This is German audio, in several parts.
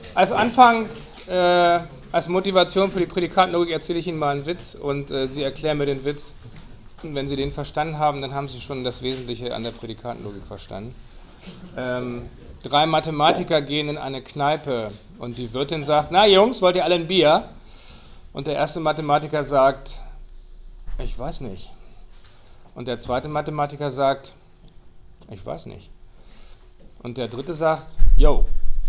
Als Anfang, als Motivation für die Prädikantenlogik erzähle ich Ihnen mal einen Witz und Sie erklären mir den Witz. Und wenn Sie den verstanden haben, dann haben Sie schon das Wesentliche an der Prädikantenlogik verstanden. 3 Mathematiker gehen in eine Kneipe und die Wirtin sagt, na Jungs, wollt ihr alle ein Bier? Und der erste Mathematiker sagt, ich weiß nicht. Und der zweite Mathematiker sagt, ich weiß nicht. Und der dritte sagt, yo.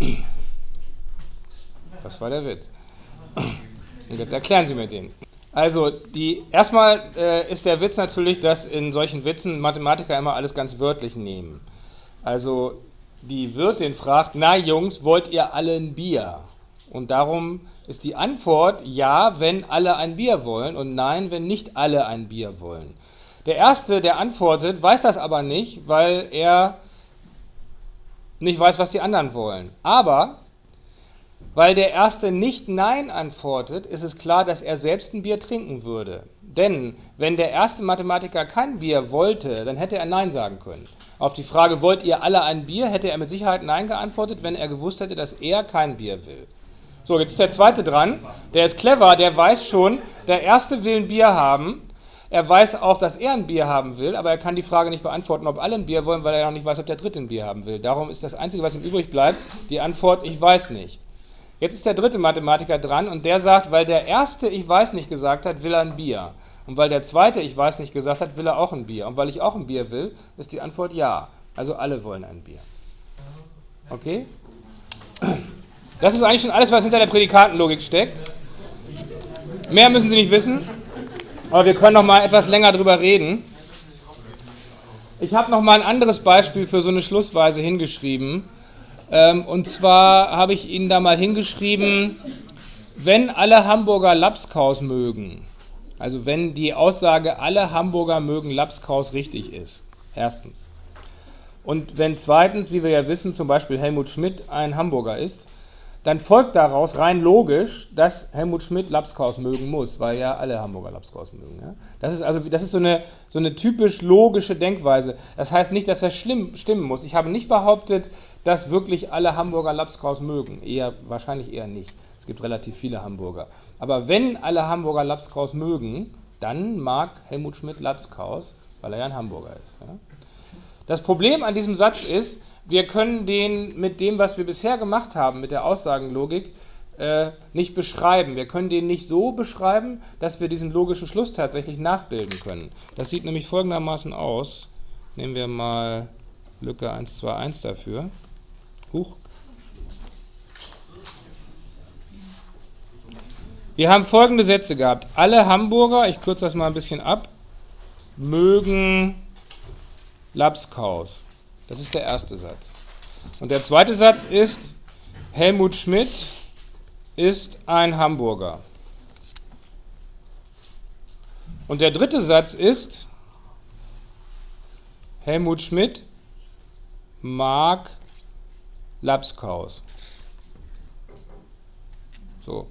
Das war der Witz. Und jetzt erklären Sie mir den. Also, erstmal ist der Witz natürlich, dass in solchen Witzen Mathematiker immer alles ganz wörtlich nehmen. Also, die Wirtin fragt, na Jungs, wollt ihr alle ein Bier? Und darum ist die Antwort ja, wenn alle ein Bier wollen und nein, wenn nicht alle ein Bier wollen. Der Erste, der antwortet, weiß das aber nicht, weil er nicht weiß, was die anderen wollen. Aber weil der Erste nicht Nein antwortet, ist es klar, dass er selbst ein Bier trinken würde. Denn wenn der erste Mathematiker kein Bier wollte, dann hätte er Nein sagen können. Auf die Frage, wollt ihr alle ein Bier, hätte er mit Sicherheit Nein geantwortet, wenn er gewusst hätte, dass er kein Bier will. So, jetzt ist der Zweite dran. Der ist clever, der weiß schon, der Erste will ein Bier haben. Er weiß auch, dass er ein Bier haben will, aber er kann die Frage nicht beantworten, ob alle ein Bier wollen, weil er noch nicht weiß, ob der Dritte ein Bier haben will. Darum ist das Einzige, was ihm übrig bleibt, die Antwort, ich weiß nicht. Jetzt ist der dritte Mathematiker dran und der sagt, weil der Erste ich weiß nicht gesagt hat, will er ein Bier. Und weil der Zweite ich weiß nicht gesagt hat, will er auch ein Bier. Und weil ich auch ein Bier will, ist die Antwort ja. Also alle wollen ein Bier. Okay? Das ist eigentlich schon alles, was hinter der Prädikantenlogik steckt. Mehr müssen Sie nicht wissen, aber wir können noch mal etwas länger drüber reden. Ich habe noch mal ein anderes Beispiel für so eine Schlussweise hingeschrieben. Und zwar habe ich Ihnen da mal hingeschrieben, wenn alle Hamburger Labskaus mögen, also wenn die Aussage, alle Hamburger mögen Labskaus richtig ist, erstens. Und wenn zweitens, wie wir ja wissen, zum Beispiel Helmut Schmidt ein Hamburger ist, dann folgt daraus rein logisch, dass Helmut Schmidt Labskaus mögen muss, weil ja alle Hamburger Labskaus mögen. Ja? Das ist so eine typisch logische Denkweise. Das heißt nicht, dass das stimmen muss. Ich habe nicht behauptet, dass wirklich alle Hamburger Labskaus mögen. Wahrscheinlich eher nicht. Es gibt relativ viele Hamburger. Aber wenn alle Hamburger Labskaus mögen, dann mag Helmut Schmidt Labskaus, weil er ja ein Hamburger ist. Ja? Das Problem an diesem Satz ist, wir können den mit dem, was wir bisher gemacht haben, mit der Aussagenlogik, nicht beschreiben. Wir können den nicht so beschreiben, dass wir diesen logischen Schluss tatsächlich nachbilden können. Das sieht nämlich folgendermaßen aus. Nehmen wir mal Lücke 121 dafür. Huch. Wir haben folgende Sätze gehabt. Alle Hamburger, ich kürze das mal ein bisschen ab, mögen Labskaus. Das ist der erste Satz. Und der zweite Satz ist, Helmut Schmidt ist ein Hamburger. Und der dritte Satz ist, Helmut Schmidt mag Labskaus. So.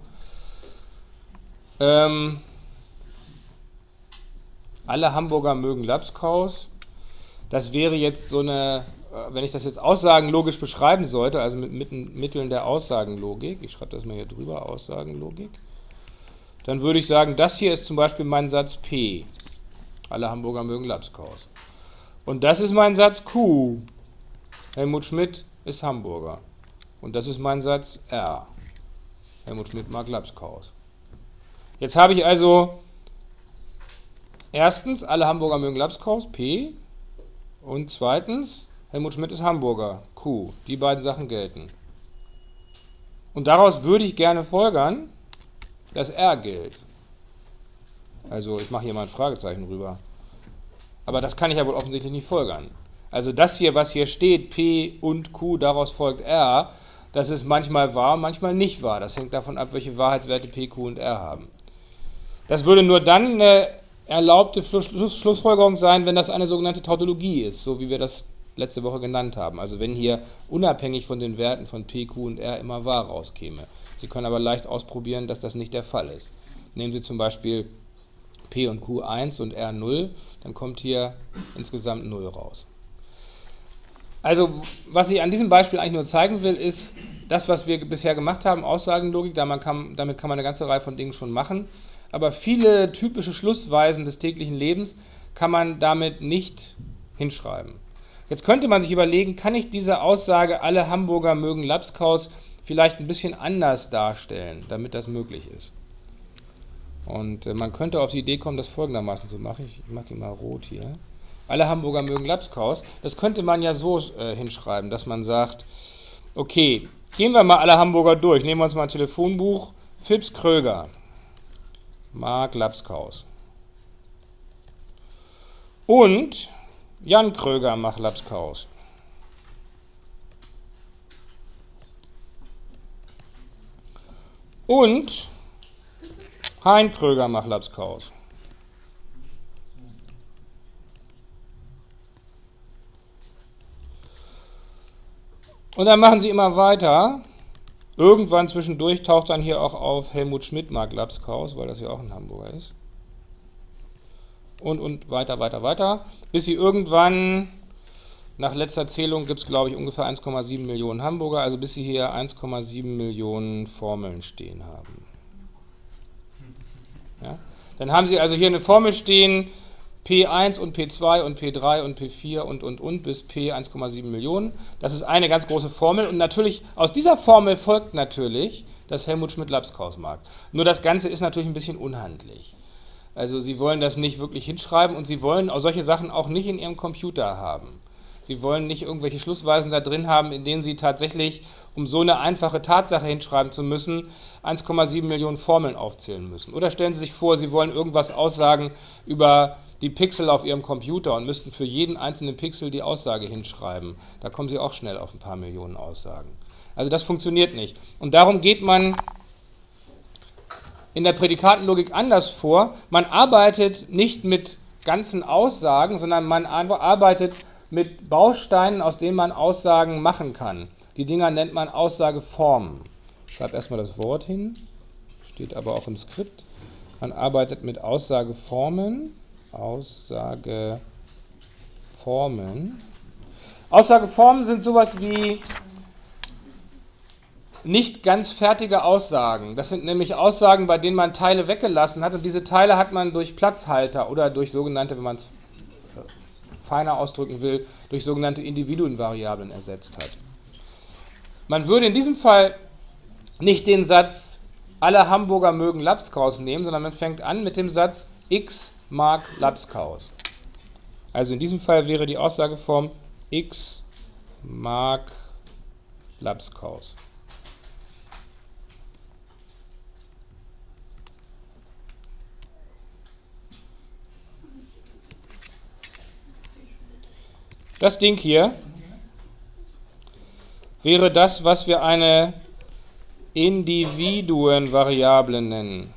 Alle Hamburger mögen Labskaus. Das wäre jetzt so eine, wenn ich das jetzt aussagenlogisch beschreiben sollte, also mit Mitteln der Aussagenlogik, ich schreibe das mal hier drüber, Aussagenlogik, dann würde ich sagen, das hier ist zum Beispiel mein Satz P. Alle Hamburger mögen Labskaus. Und das ist mein Satz Q. Helmut Schmidt ist Hamburger. Und das ist mein Satz R. Helmut Schmidt mag Labskaus. Jetzt habe ich also erstens, alle Hamburger mögen Labskaus, P. Und zweitens, Helmut Schmidt ist Hamburger, Q. Die beiden Sachen gelten. Und daraus würde ich gerne folgern, dass R gilt. Also ich mache hier mal ein Fragezeichen rüber. Aber das kann ich ja wohl offensichtlich nicht folgern. Also das hier, was hier steht, P und Q, daraus folgt R, das ist manchmal wahr, manchmal nicht wahr. Das hängt davon ab, welche Wahrheitswerte P, Q und R haben. Das würde nur dann eine erlaubte Schlussfolgerung sein, wenn das eine sogenannte Tautologie ist, so wie wir das letzte Woche genannt haben. Also wenn hier unabhängig von den Werten von P, Q und R immer wahr rauskäme. Sie können aber leicht ausprobieren, dass das nicht der Fall ist. Nehmen Sie zum Beispiel P und Q 1 und R 0, dann kommt hier insgesamt 0 raus. Also, was ich an diesem Beispiel eigentlich nur zeigen will, ist das, was wir bisher gemacht haben, Aussagenlogik, damit kann man eine ganze Reihe von Dingen schon machen. Aber viele typische Schlussweisen des täglichen Lebens kann man damit nicht hinschreiben. Jetzt könnte man sich überlegen, kann ich diese Aussage, alle Hamburger mögen Labskaus, vielleicht ein bisschen anders darstellen, damit das möglich ist. Und man könnte auf die Idee kommen, das folgendermaßen zu machen. Ich mache die mal rot hier. Alle Hamburger mögen Labskaus. Das könnte man ja so hinschreiben, dass man sagt, okay, gehen wir mal alle Hamburger durch. Nehmen wir uns mal ein Telefonbuch. Phipps Kröger mag Labskaus. Und Jan Kröger mag Labskaus. Und Hein Kröger mag Labskaus. Und dann machen Sie immer weiter. Irgendwann zwischendurch taucht dann hier auch auf Helmut Schmidt mag Labskaus, weil das ja auch ein Hamburger ist. Und weiter, weiter, weiter. Bis Sie irgendwann, nach letzter Zählung gibt es glaube ich ungefähr 1,7 Millionen Hamburger, also bis Sie hier 1,7 Millionen Formeln stehen haben. Ja? Dann haben Sie also hier eine Formel stehen, P1 und P2 und P3 und P4 und bis P 1,7 Millionen. Das ist eine ganz große Formel und natürlich, aus dieser Formel folgt natürlich, dass Helmut Schmidt Labskaus mag. Nur das Ganze ist natürlich ein bisschen unhandlich. Also Sie wollen das nicht wirklich hinschreiben und Sie wollen auch solche Sachen auch nicht in Ihrem Computer haben. Sie wollen nicht irgendwelche Schlussweisen da drin haben, in denen Sie tatsächlich, um so eine einfache Tatsache hinschreiben zu müssen, 1,7 Millionen Formeln aufzählen müssen. Oder stellen Sie sich vor, Sie wollen irgendwas aussagen über die Pixel auf Ihrem Computer und müssten für jeden einzelnen Pixel die Aussage hinschreiben. Da kommen Sie auch schnell auf ein paar Millionen Aussagen. Also das funktioniert nicht. Und darum geht man in der Prädikatenlogik anders vor. Man arbeitet nicht mit ganzen Aussagen, sondern man arbeitet mit Bausteinen, aus denen man Aussagen machen kann. Die Dinger nennt man Aussageformen. Ich schreibe erstmal das Wort hin, steht aber auch im Skript. Man arbeitet mit Aussageformen. Aussageformen sind sowas wie nicht ganz fertige Aussagen. Das sind nämlich Aussagen, bei denen man Teile weggelassen hat und diese Teile hat man durch Platzhalter oder durch sogenannte, wenn man es feiner ausdrücken will, durch sogenannte Individuenvariablen ersetzt hat. Man würde in diesem Fall nicht den Satz, alle Hamburger mögen Labskaus nehmen, sondern man fängt an mit dem Satz, x mag Labskaus. Also in diesem Fall wäre die Aussageform x mag Labskaus. Das Ding hier wäre das, was wir eine Individuenvariable nennen.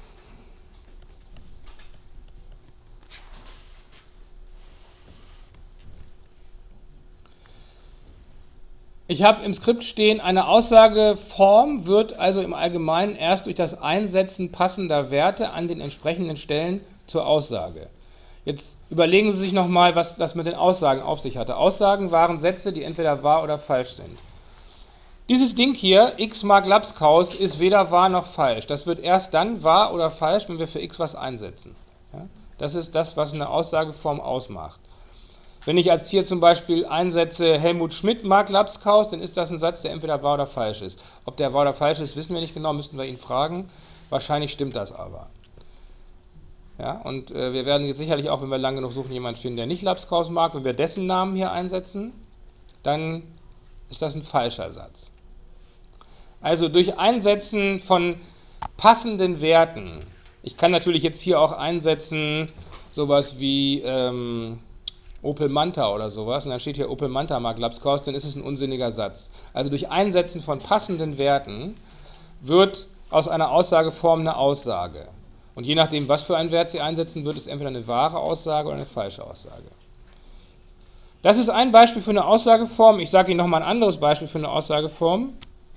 Ich habe im Skript stehen, eine Aussageform wird also im Allgemeinen erst durch das Einsetzen passender Werte an den entsprechenden Stellen zur Aussage. Jetzt überlegen Sie sich nochmal, was das mit den Aussagen auf sich hatte. Aussagen waren Sätze, die entweder wahr oder falsch sind. Dieses Ding hier, x mag Labskaus, ist weder wahr noch falsch. Das wird erst dann wahr oder falsch, wenn wir für x was einsetzen. Ja? Das ist das, was eine Aussageform ausmacht. Wenn ich als hier zum Beispiel einsetze, Helmut Schmidt mag Labskaus, dann ist das ein Satz, der entweder wahr oder falsch ist. Ob der wahr oder falsch ist, wissen wir nicht genau, müssten wir ihn fragen. Wahrscheinlich stimmt das aber. Ja, und wir werden jetzt sicherlich auch, wenn wir lange genug suchen, jemanden finden, der nicht Labskaus mag. Wenn wir dessen Namen hier einsetzen, dann ist das ein falscher Satz. Also durch Einsetzen von passenden Werten. Ich kann natürlich jetzt hier auch einsetzen, sowas wie Opel Manta oder sowas, und dann steht hier Opel Manta mag Labskaus, dann ist es ein unsinniger Satz. Also durch Einsetzen von passenden Werten wird aus einer Aussageform eine Aussage. Und je nachdem, was für einen Wert Sie einsetzen, wird es entweder eine wahre Aussage oder eine falsche Aussage. Das ist ein Beispiel für eine Aussageform. Ich sage Ihnen nochmal ein anderes Beispiel für eine Aussageform.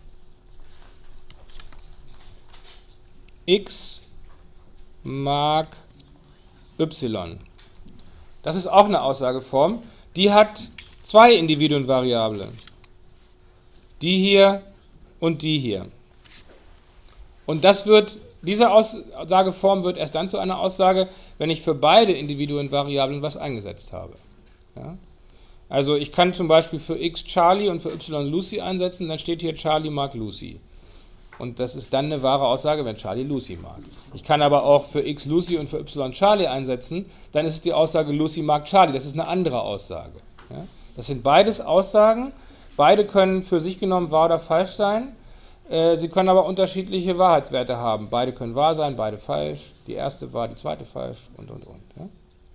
X mag Y. Das ist auch eine Aussageform. Die hat zwei Individuenvariablen. Die hier und die hier. Und diese Aussageform wird erst dann zu einer Aussage, wenn ich für beide Individuenvariablen was eingesetzt habe. Ja? Also ich kann zum Beispiel für x Charlie und für y Lucy einsetzen, dann steht hier Charlie mag Lucy. Und das ist dann eine wahre Aussage, wenn Charlie Lucy mag. Ich kann aber auch für x Lucy und für y Charlie einsetzen, dann ist es die Aussage Lucy mag Charlie. Das ist eine andere Aussage. Ja? Das sind beides Aussagen. Beide können für sich genommen wahr oder falsch sein. Sie können aber unterschiedliche Wahrheitswerte haben. Beide können wahr sein, beide falsch. Die erste wahr, die zweite falsch und. Ja?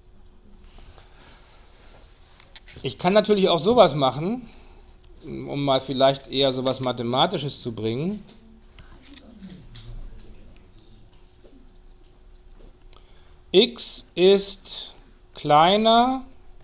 Ich kann natürlich auch sowas machen, um mal vielleicht eher sowas Mathematisches zu bringen. X ist kleiner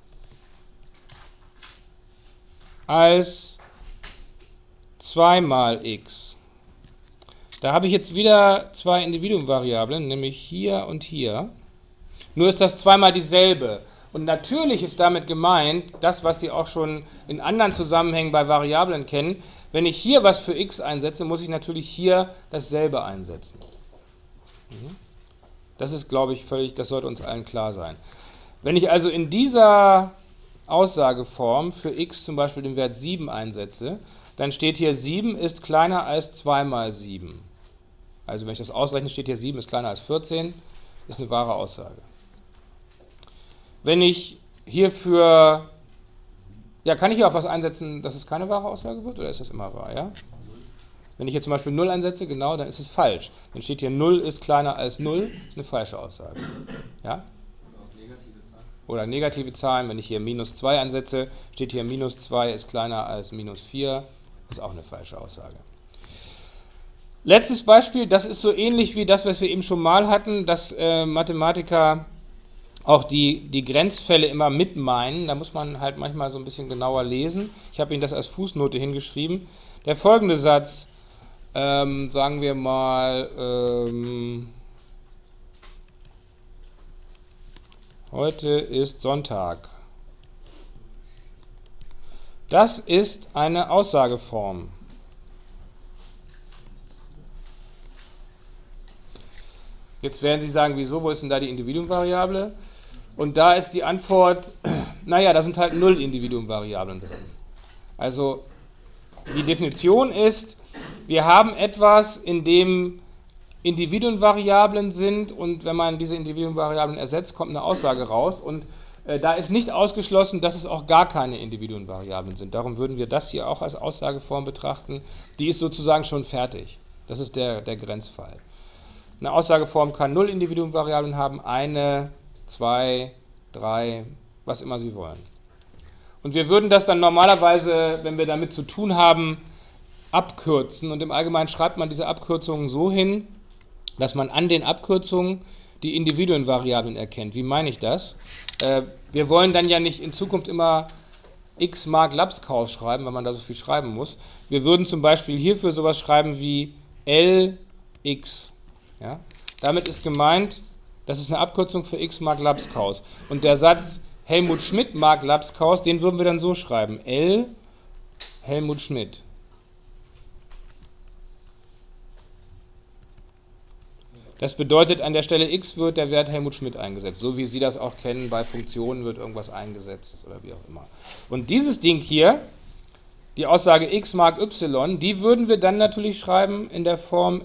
als 2 mal x. Da habe ich jetzt wieder zwei Individuenvariablen, nämlich hier und hier. Nur ist das zweimal dieselbe. Und natürlich ist damit gemeint, das, was Sie auch schon in anderen Zusammenhängen bei Variablen kennen, wenn ich hier was für x einsetze, muss ich natürlich hier dasselbe einsetzen. Das ist, glaube ich, das sollte uns allen klar sein. Wenn ich also in dieser Aussageform für x zum Beispiel den Wert 7 einsetze, dann steht hier 7 ist kleiner als 2 mal 7. Also wenn ich das ausrechne, steht hier 7 ist kleiner als 14, ist eine wahre Aussage. Wenn ich hierfür, ja, kann ich hier auch was einsetzen, dass es keine wahre Aussage wird, oder ist das immer wahr, ja? Wenn ich hier zum Beispiel 0 einsetze, genau, dann ist es falsch. Dann steht hier 0 ist kleiner als 0, ist eine falsche Aussage. Ja? Oder negative Zahlen, wenn ich hier minus 2 einsetze, steht hier minus 2 ist kleiner als minus 4, ist auch eine falsche Aussage. Letztes Beispiel, das ist so ähnlich wie das, was wir eben schon mal hatten, dass Mathematiker auch die Grenzfälle immer mit meinen. Da muss man halt manchmal so ein bisschen genauer lesen. Ich habe Ihnen das als Fußnote hingeschrieben. Der folgende Satz, sagen wir mal, heute ist Sonntag. Das ist eine Aussageform. Jetzt werden Sie sagen, wieso, wo ist denn da die Individuenvariable? Und da ist die Antwort, naja, da sind halt 0 Individuenvariablen drin. Also die Definition ist, wir haben etwas, in dem Individuenvariablen sind und wenn man diese Individuenvariablen ersetzt, kommt eine Aussage raus und da ist nicht ausgeschlossen, dass es auch gar keine Individuenvariablen sind. Darum würden wir das hier auch als Aussageform betrachten. Die ist sozusagen schon fertig. Das ist der Grenzfall. Eine Aussageform kann 0 Individuenvariablen haben, 1, 2, 3, was immer Sie wollen. Und wir würden das dann normalerweise, wenn wir damit zu tun haben, abkürzen. Und im Allgemeinen schreibt man diese Abkürzungen so hin, dass man an den Abkürzungen die Individuenvariablen erkennt. Wie meine ich das? Wir wollen dann ja nicht in Zukunft immer x mag Lapskaus schreiben, weil man da so viel schreiben muss. Wir würden zum Beispiel hierfür sowas schreiben wie LX. Ja? Damit ist gemeint, das ist eine Abkürzung für x mag Lapskaus. Und der Satz Helmut Schmidt mag Lapskaus, den würden wir dann so schreiben. L Helmut Schmidt. Das bedeutet, an der Stelle x wird der Wert Helmut Schmidt eingesetzt. So wie Sie das auch kennen, bei Funktionen wird irgendwas eingesetzt oder wie auch immer. Und dieses Ding hier, die Aussage x mag y, die würden wir dann natürlich schreiben in der Form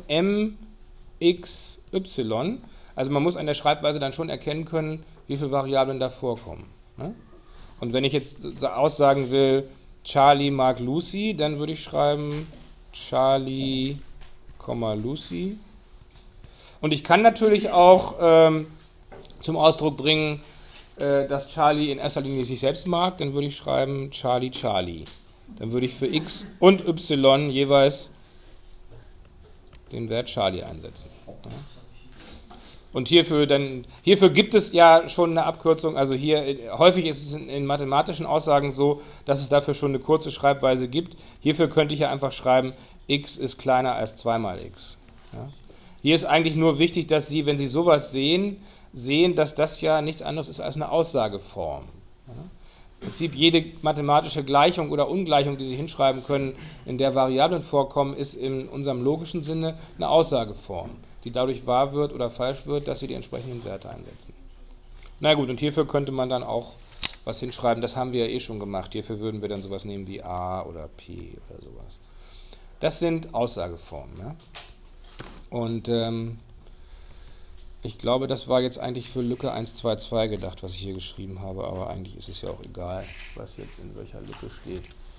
mxy. Also man muss an der Schreibweise dann schon erkennen können, wie viele Variablen da vorkommen. Und wenn ich jetzt aussagen will, Charlie mag Lucy, dann würde ich schreiben Charlie, Lucy. Und ich kann natürlich auch zum Ausdruck bringen, dass Charlie in erster Linie sich selbst mag, dann würde ich schreiben Charlie, Charlie. Dann würde ich für x und y jeweils den Wert Charlie einsetzen. Ja. Und hierfür gibt es ja schon eine Abkürzung, also hier, häufig ist es in mathematischen Aussagen so, dass es dafür schon eine kurze Schreibweise gibt. Hierfür könnte ich ja einfach schreiben, x ist kleiner als 2 mal x. Ja. Hier ist eigentlich nur wichtig, dass Sie, wenn Sie sowas sehen, dass das ja nichts anderes ist als eine Aussageform. Ja. Im Prinzip jede mathematische Gleichung oder Ungleichung, die Sie hinschreiben können, in der Variablen vorkommen, ist in unserem logischen Sinne eine Aussageform, die dadurch wahr wird oder falsch wird, dass Sie die entsprechenden Werte einsetzen. Na gut, und hierfür könnte man dann auch was hinschreiben, das haben wir ja eh schon gemacht. Hierfür würden wir dann sowas nehmen wie A oder P oder sowas. Das sind Aussageformen. Ja? Und ich glaube, das war jetzt eigentlich für Lücke 122 gedacht, was ich hier geschrieben habe, aber eigentlich ist es ja auch egal, was jetzt in welcher Lücke steht.